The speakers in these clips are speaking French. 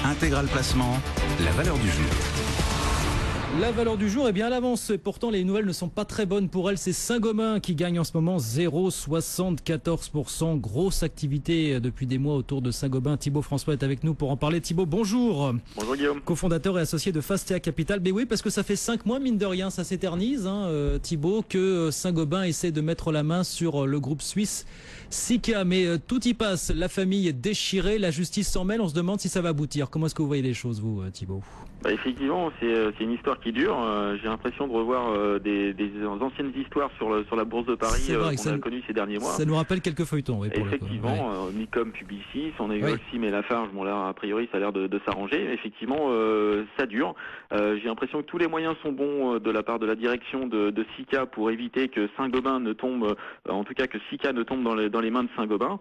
Intégral Placement, la valeur du jour. La valeur du jour est bien à l'avance. Pourtant, les nouvelles ne sont pas très bonnes pour elle. C'est Saint-Gobain qui gagne en ce moment 0,74%. Grosse activité depuis des mois autour de Saint-Gobain. Thibaut François est avec nous pour en parler. Thibaut, bonjour. Bonjour Guillaume. Cofondateur et associé de Fastea Capital. Mais oui, parce que ça fait 5 mois, mine de rien, ça s'éternise, Thibaut, que Saint-Gobain essaie de mettre la main sur le groupe suisse Sika. Mais tout y passe. La famille est déchirée. La justice s'en mêle. On se demande si ça va aboutir. Comment est-ce que vous voyez les choses, vous, Thibaut? Effectivement, c'est une histoire qui dure. J'ai l'impression de revoir des anciennes histoires sur la bourse de Paris qu'on a connues ces derniers mois. Ça nous rappelle quelques feuilletons. Oui, pour effectivement, Micom Publicis, on a eu Holcim et Lafarge. Bon là, a priori, ça a l'air de s'arranger. Effectivement, ça dure. J'ai l'impression que tous les moyens sont bons de la part de la direction de Sika pour éviter que Saint-Gobain ne tombe, en tout cas que Sika ne tombe dans les mains de Saint-Gobain.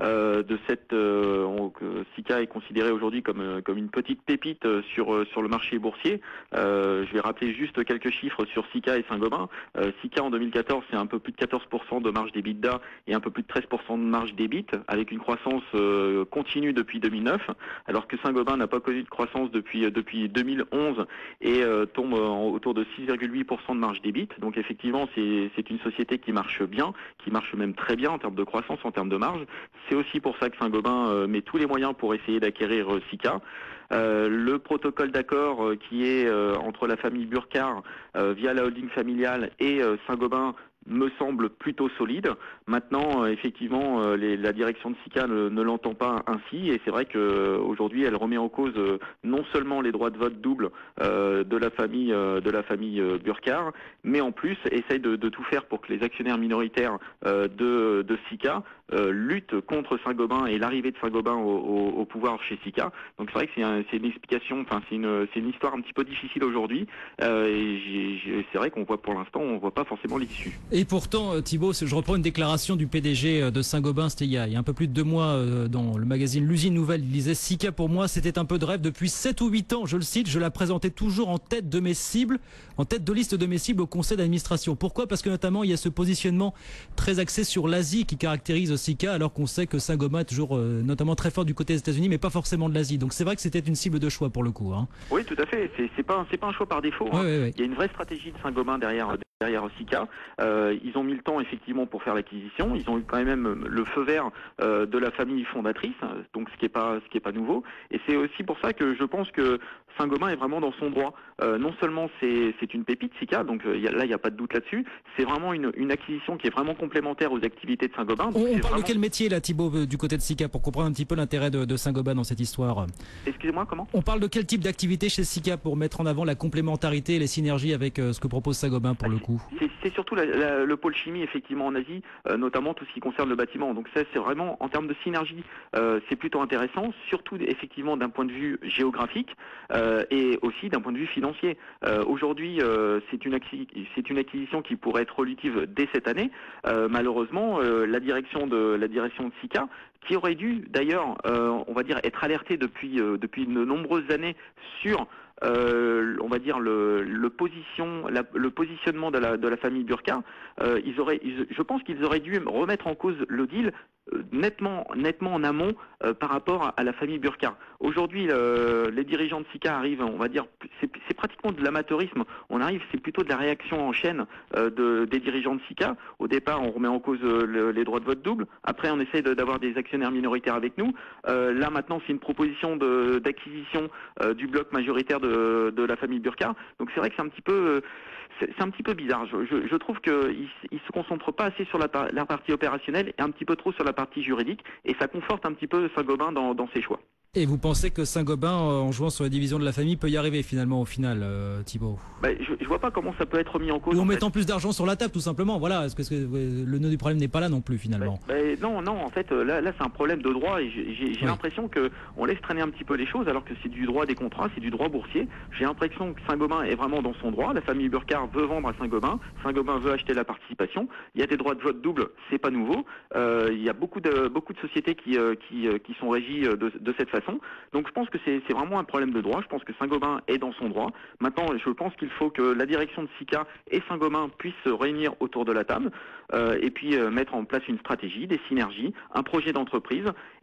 Sika est considéré aujourd'hui comme une petite pépite sur le marché boursier. Je vais rappeler juste quelques chiffres sur Sika et Saint-Gobain. Sika en 2014, c'est un peu plus de 14% de marge d'EBITDA et un peu plus de 13% de marge d'EBIT, avec une croissance continue depuis 2009, alors que Saint-Gobain n'a pas connu de croissance depuis 2011 et tombe autour de 6,8% de marge d'EBIT. Donc effectivement, c'est une société qui marche bien, qui marche même très bien en termes de croissance, en termes de marge. C'est aussi pour ça que Saint-Gobain met tous les moyens pour essayer d'acquérir Sika. Le protocole d'accord qui est entre la famille Burkard via la holding familiale et Saint-Gobain me semble plutôt solide. Maintenant, effectivement, la direction de Sika ne l'entend pas ainsi, et c'est vrai qu'aujourd'hui, elle remet en cause non seulement les droits de vote double de la famille Burkard, mais en plus essaye de tout faire pour que les actionnaires minoritaires de Sika luttent contre Saint-Gobain et l'arrivée de Saint-Gobain au pouvoir chez Sika. Donc c'est vrai que c'est une explication, enfin c'est une histoire un petit peu difficile aujourd'hui, et c'est vrai qu'on voit pour l'instant, on voit pas forcément l'issue. Et pourtant, Thibaut, je reprends une déclaration du PDG de Saint-Gobain, c'était il y a un peu plus de 2 mois, dans le magazine L'Usine Nouvelle. Il disait « Sika, pour moi, c'était un peu de rêve. Depuis 7 ou 8 ans, je le cite, je la présentais toujours en tête de mes cibles, en tête de liste de mes cibles au conseil d'administration. » Pourquoi? Parce que notamment, il y a ce positionnement très axé sur l'Asie qui caractérise Sika, alors qu'on sait que Saint-Gobain est toujours notamment très fort du côté des États-Unis, mais pas forcément de l'Asie. Donc c'est vrai que c'était une cible de choix pour le coup. Oui, tout à fait. C'est pas un choix par défaut. Oui. Il y a une vraie stratégie de Saint-Gobain derrière Sika. Ils ont mis le temps effectivement pour faire l'acquisition. Ils ont eu quand même le feu vert de la famille fondatrice, donc ce qui est pas nouveau. Et c'est aussi pour ça que je pense que Saint-Gobain est vraiment dans son droit. Non seulement c'est une pépite Sika, donc là il n'y a pas de doute là-dessus. C'est vraiment une acquisition qui est vraiment complémentaire aux activités de Saint-Gobain. On parle de quel métier là, Thibaut, du côté de Sika, pour comprendre un petit peu l'intérêt de Saint-Gobain dans cette histoire? Excusez-moi, comment? On parle de quel type d'activité chez Sika pour mettre en avant la complémentarité et les synergies avec ce que propose Saint-Gobain pour le coup? C'est surtout le pôle chimie effectivement en Asie, notamment tout ce qui concerne le bâtiment. Donc ça c'est vraiment en termes de synergie, c'est plutôt intéressant, surtout effectivement d'un point de vue géographique et aussi d'un point de vue financier. Aujourd'hui c'est une acquisition qui pourrait être relutive dès cette année. Malheureusement la direction de Sika, qui aurait dû d'ailleurs on va dire être alertée depuis de nombreuses années sur on va dire le positionnement de la famille Burkard, je pense qu'ils auraient dû remettre en cause le deal nettement en amont par rapport à la famille Burkard. Aujourd'hui, les dirigeants de Sika arrivent, on va dire, c'est pratiquement de l'amateurisme. C'est plutôt de la réaction en chaîne des dirigeants de Sika. Au départ, on remet en cause les droits de vote double. Après, on essaie d'avoir des actionnaires minoritaires avec nous. Là, maintenant, c'est une proposition d'acquisition du bloc majoritaire de la famille Burkard. Donc c'est vrai que c'est un petit peu bizarre. Je trouve qu'ils se concentrent pas assez sur la partie opérationnelle et un petit peu trop sur la partie juridique, et ça conforte un petit peu Saint-Gobain dans ses choix. Et vous pensez que Saint-Gobain, en jouant sur la division de la famille, peut y arriver finalement au final, Thibaut? Je vois pas comment ça peut être mis en cause. Ou en mettant plus d'argent sur la table, tout simplement. Voilà, parce que le nœud du problème n'est pas là non plus finalement. Non. En fait, là c'est un problème de droit, et j'ai l'impression que on laisse traîner un petit peu les choses, alors que c'est du droit des contrats, c'est du droit boursier. J'ai l'impression que Saint-Gobain est vraiment dans son droit. La famille Burkard veut vendre à Saint-Gobain. Saint-Gobain veut acheter la participation. Il y a des droits de vote double, c'est pas nouveau. Il y a beaucoup de sociétés qui sont régies de cette façon. Donc je pense que c'est vraiment un problème de droit. Je pense que Saint-Gobain est dans son droit. Maintenant, je pense qu'il faut que la direction de Sika et Saint-Gobain puissent se réunir autour de la table et puis mettre en place une stratégie, des synergies, un projet d'entreprise,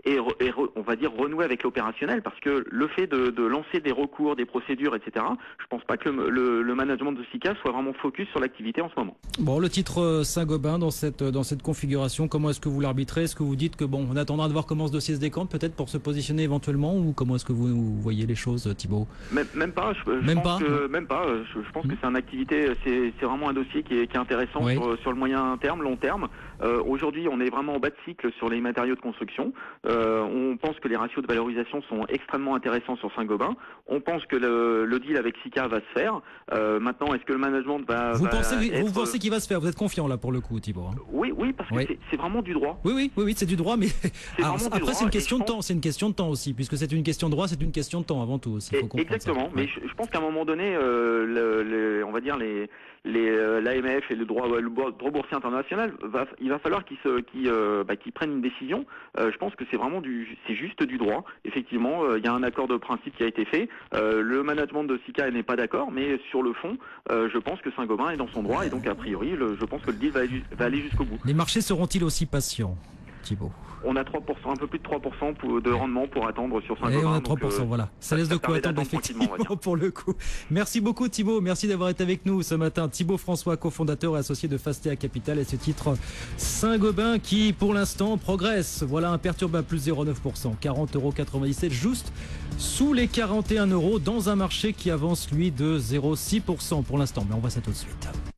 on va dire renouer avec l'opérationnel, parce que le fait de lancer des recours, des procédures, etc., je pense pas que le management de Sika soit vraiment focus sur l'activité en ce moment. Bon, le titre Saint-Gobain dans cette configuration, comment est-ce que vous l'arbitrez? Est-ce que vous dites que bon, on attendra de voir comment ce dossier se décante peut-être pour se positionner éventuellement, ou comment est-ce que vous voyez les choses, Thibaut? Même pas. Je pense que c'est une activité, c'est vraiment un dossier qui est intéressant Oui. sur le moyen terme, long terme. Aujourd'hui, on est vraiment en bas de cycle sur les matériaux de construction. On pense que les ratios de valorisation sont extrêmement intéressants sur Saint-Gobain. On pense que le deal avec Sika va se faire. Maintenant, est-ce que le management Vous va pensez qu'il va se faire? Vous êtes confiant là pour le coup, Thibaut, hein? Oui, parce que Oui. c'est vraiment du droit. Oui, c'est du droit, mais alors, vraiment du après droit, c'est une et question je de temps, c'est une question de temps aussi, puisque c'est une question de droit, c'est une question de temps avant tout aussi. Faut comprendre Exactement, ça. mais Ouais. je pense qu'à un moment donné, on va dire l'AMF et le droit boursier international, il va falloir qu'ils prennent une décision. Je pense que c'est juste du droit. Effectivement, il y a un accord de principe qui a été fait. Le management de Sika n'est pas d'accord, mais sur le fond, je pense que Saint-Gobain est dans son droit, et donc a priori, je pense que le deal va aller jusqu'au bout. Les marchés seront-ils aussi patients, Thibaut? On a 3%, un peu plus de 3% de rendement pour attendre sur Et Saint-Gobain. on a donc, 3%, voilà. Ça laisse de quoi permet attendre d'attendre tranquillement, on va effectivement dire. pour le coup. Merci beaucoup Thibaut, merci d'avoir été avec nous ce matin. Thibaut François, cofondateur et associé de Fastea Capital, et ce titre Saint-Gobain qui pour l'instant progresse. Voilà, imperturbable, plus 0,9%, 40,97 €, juste sous les 41 € dans un marché qui avance lui de 0,6% pour l'instant. Mais on voit ça tout de suite.